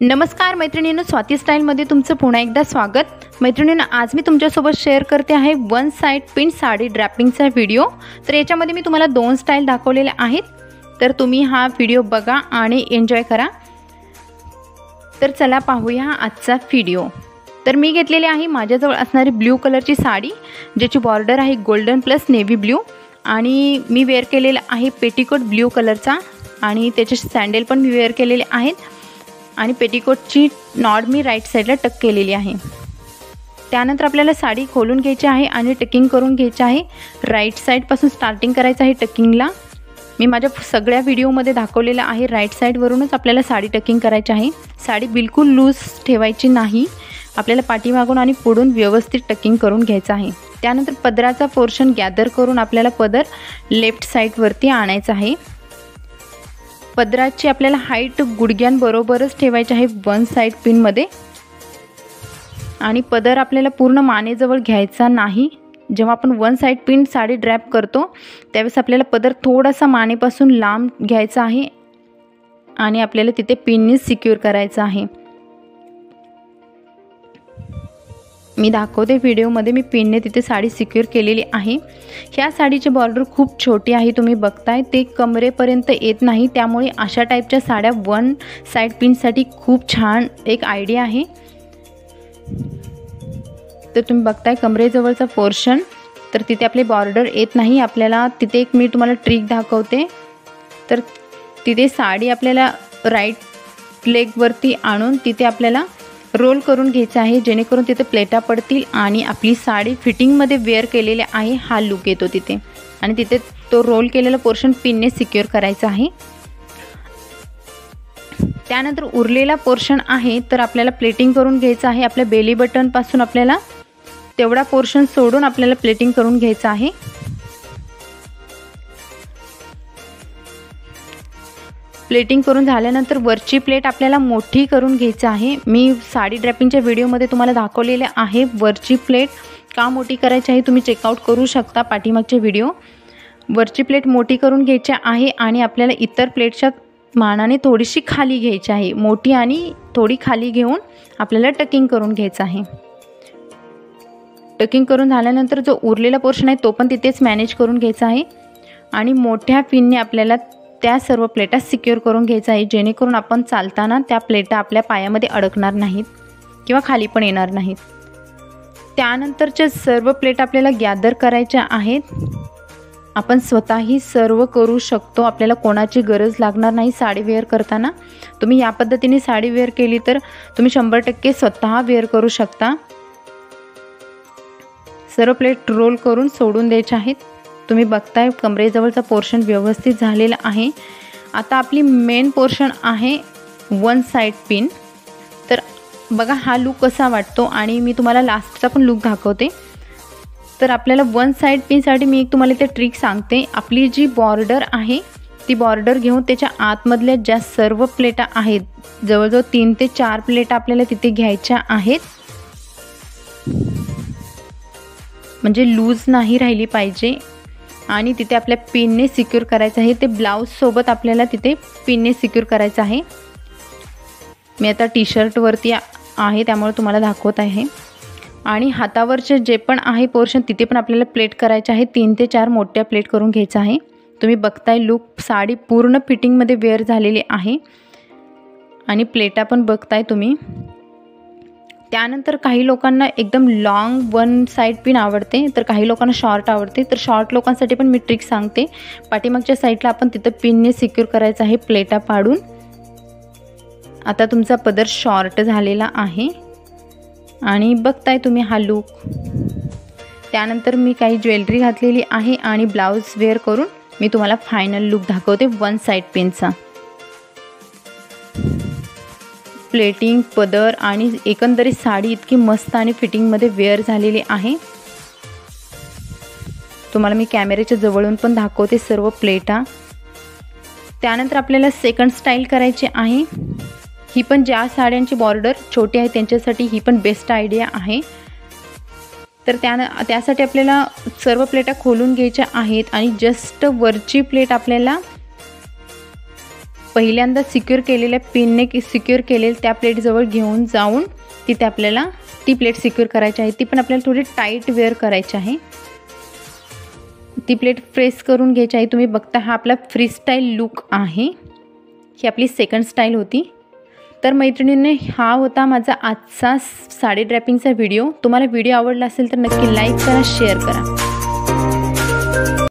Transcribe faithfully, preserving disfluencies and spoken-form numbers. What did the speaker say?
नमस्कार मैत्रिणींनो, स्वाती स्टाईलमध्ये तुमचं पुन्हा एकदा स्वागत। मैत्रिणींनो, आज मी तुमच्यासोबत शेअर करते आहे वन साइड पिन साडी ड्रॅपिंगचा व्हिडिओ। तर याच्यामध्ये मी तुम्हाला दोन स्टाईल दाखवलेले आहेत, तर तुम्ही हा व्हिडिओ बघा आणि एन्जॉय करा। तर चला पाहूया आजचा व्हिडिओ। तर मी घेतलेली आहे माझ्याजवळ असणारी ब्ल्यू कलरची साडी, ज्याची बॉर्डर आहे गोल्डन प्लस नेव्ही ब्ल्यू, आणि मी वेअर केलेला आहे पेटीकोट ब्ल्यू कलरचा, आणि त्याचे सॅन्डल पण मी वेअर केलेले आहेत, आणि पेटीकोटची नॉड मी राईट साईडला टक केलेली आहे। त्यानंतर आपल्याला साडी खोलून घ्यायची आहे आणि टकिंग करून घ्यायची आहे। राईट साईडपासून स्टार्टिंग करायचं आहे टकिंगला। मी माझ्या सगळ्या व्हिडिओमध्ये दाखवलेलं आहे, राईट साईडवरूनच आपल्याला साडी टकिंग करायची आहे। साडी बिलकुल लूज ठेवायची नाही, आपल्याला पाठीमागून आणि पुढून व्यवस्थित टकिंग करून घ्यायचं आहे। त्यानंतर पदराचा पोर्शन गॅदर करून आपल्याला पदर लेफ्ट साईडवरती आणायचा आहे। पदराची आपल्याला हाईट गुडघ्यांबरोबरच ठेवायची आहे वन साइड पिनमध्ये, आणि पदर आपल्याला पूर्ण मानेजवळ घ्यायचा नाही। जेव्हा आपण one side pin sari drape करतो त्यावेळेस आपल्याला पदर थोडासा मानेपासून लांब घ्यायचा आहे आणि आपल्याला तिथे पिनने सिक्युअर करायचा आहे। मी दाखवते व्हिडिओमध्ये मी पिनने तिथे साडी सिक्युअर केलेली आहे। ह्या साडीची बॉर्डर खूप छोटी आहे, तुम्ही बघताय ते कमरेपर्यंत येत नाही, त्यामुळे अशा टाईपच्या साड्या वन साइड पिनसाठी खूप छान एक आयडिया आहे। तर तुम्ही बघताय कमरेजवळचा पोर्शन, तर तिथे आपले बॉर्डर येत नाही। आपल्याला तिथे एक मी तुम्हाला ट्रिक दाखवते। तर तिथे साडी आपल्याला राईट लेगवरती आणून तिथे आपल्याला रोल करून घ्यायचं आहे, जेणेकरून तिथे प्लेटा पडतील आणि आपली साडी फिटिंगमध्ये वेअर केलेले आहे हा लुक येतो तिथे, आणि तिथे तो रोल केलेला पोर्शन पिनने सिक्युअर करायचा आहे। त्यानंतर उरलेला पोर्शन आहे तर आपल्याला प्लेटिंग करून घ्यायचं आहे। आपल्या बेली बटनपासून आपल्याला तेवढा पोर्शन सोडून आपल्याला प्लेटिंग करून घ्यायचं आहे। प्लेटिंग करून झाल्यानंतर वरची प्लेट आपल्याला मोठी करून घ्यायची आहे। मी साडी ड्रॅपिंगच्या व्हिडिओमध्ये तुम्हाला दाखवलेले आहे वरची प्लेट का मोठी करायची आहे, तुम्ही चेकआउट करू शकता पाठीमागचे व्हिडिओ। वरची प्लेट मोठी करून घ्यायची आहे आणि आपल्याला इतर प्लेटच्या मानाने थोडीशी खाली घ्यायची आहे। मोठी आणि थोडी खाली घेऊन आपल्याला टकिंग करून घ्यायचं आहे। टकिंग करून झाल्यानंतर जो उरलेला पोर्शन आहे तो पण तिथेच मॅनेज करून घ्यायचा आहे, आणि मोठ्या पिनने आपल्याला त्या सर्व प्लेटा सिक्युअर करून घ्यायचा आहे, जेणेकरून आपण चालताना त्या प्लेटा आपल्या पायामध्ये अडकणार नाहीत किंवा खाली पण येणार नाहीत। त्यानंतरच्या सर्व प्लेट आपल्याला गॅदर करायच्या आहेत। आपण स्वतःही सर्व करू शकतो, आपल्याला कोणाची गरज लागणार नाही साडी वेअर करताना। तुम्ही या पद्धतीने साडी वेअर केली तर तुम्ही शंभर टक्के स्वतः वेअर करू शकता। सर्व प्लेट रोल करून सोडून द्यायचे आहेत। तुम्ही बघताय कमरेजवळचा पोर्शन व्यवस्थित झालेला आहे। आता आपली मेन पोर्शन आहे वन साइड पिन। तर बघा हा लुक कसा वाटतो, आणि मी तुम्हाला लास्टचा पण लुक दाखवते। तर आपल्याला वन साइड पिनसाठी मी एक तुम्हाला इथे ट्रिक सांगते। आपली जी बॉर्डर आहे ती बॉर्डर घेऊन त्याच्या आतमधल्या ज्या सर्व प्लेटा आहेत, जवळजवळ तीन ते चार प्लेटा आपल्याला तिथे घ्यायच्या आहेत, म्हणजे लूज नाही राहिली पाहिजे, आणि तिथे आपल्या पिनने सिक्युअर करायचं आहे। ते ब्लाउज सोबत आपल्याला तिथे पिनने सिक्युअर करायचं आहे। मी आता टी शर्टवरती आहे त्यामुळे तुम्हाला दाखवत आहे, आणि हातावरचे जे पण आहे पोर्शन तिथे पण आपल्याला प्लेट करायचे आहे। तीन ते चार मोठ्या प्लेट करून घ्यायचं आहे। तुम्ही बघताय लुक साडी पूर्ण फिटिंगमध्ये वेअर झालेली आहे, आणि प्लेटा पण बघताय तुम्ही। त्यानंतर काही लोकांना एकदम लॉंग वन साइड पिन आवडते, तर काही लोकांना शॉर्ट आवडते। तर शॉर्ट लोकांसाठी पण मी ट्रिक सांगते। पाठीमागच्या साईडला आपण तिथं पिनने सिक्युअर करायचं आहे प्लेटा पाडून। आता तुमचा पदर शॉर्ट झालेला आहे, आणि बघताय तुम्ही हा लुक। त्यानंतर मी काही ज्वेलरी घातलेली आहे, आणि ब्लाऊज वेअर करून मी तुम्हाला फायनल लुक दाखवते वन साइड पिनचा। प्लेटिंग, पदर आणि एकंदरीत साडी इतकी मस्त आणि फिटिंगमध्ये वेअर झालेली आहे। तुम्हाला मी कॅमेऱ्याच्या जवळून पण दाखवते सर्व प्लेटा। त्यानंतर आपल्याला सेकंड स्टाईल करायची आहे। ही पण ज्या साड्यांची बॉर्डर छोटी आहे त्यांच्यासाठी ही पण बेस्ट आयडिया आहे। तर त्या त्यासाठी आपल्याला सर्व प्लेटा खोलून घ्यायच्या आहेत, आणि जस्ट वरची प्लेट आपल्याला पहिल्यांदा सिक्युअर केलेल्या पिनने की सिक्युअर केलेल्या त्या प्लेटजवळ घेऊन जाऊन तिथे आपल्याला ती प्लेट सिक्युअर करायची आहे. ती पण आपल्याला थोडी टाईट वेअर करायची आहे. ती प्लेट प्रेस करून घ्यायची आहे. तुम्ही बघता हा आपला फ्री स्टाईल लुक आहे. ही आपली सेकंड स्टाईल होती. तर मैत्रिणींनी हा होता माझा आजचा साडी ड्रॅपिंगचा व्हिडिओ. तुम्हाला व्हिडिओ आवडला असेल तर नक्की लाईक करा, शेअर करा.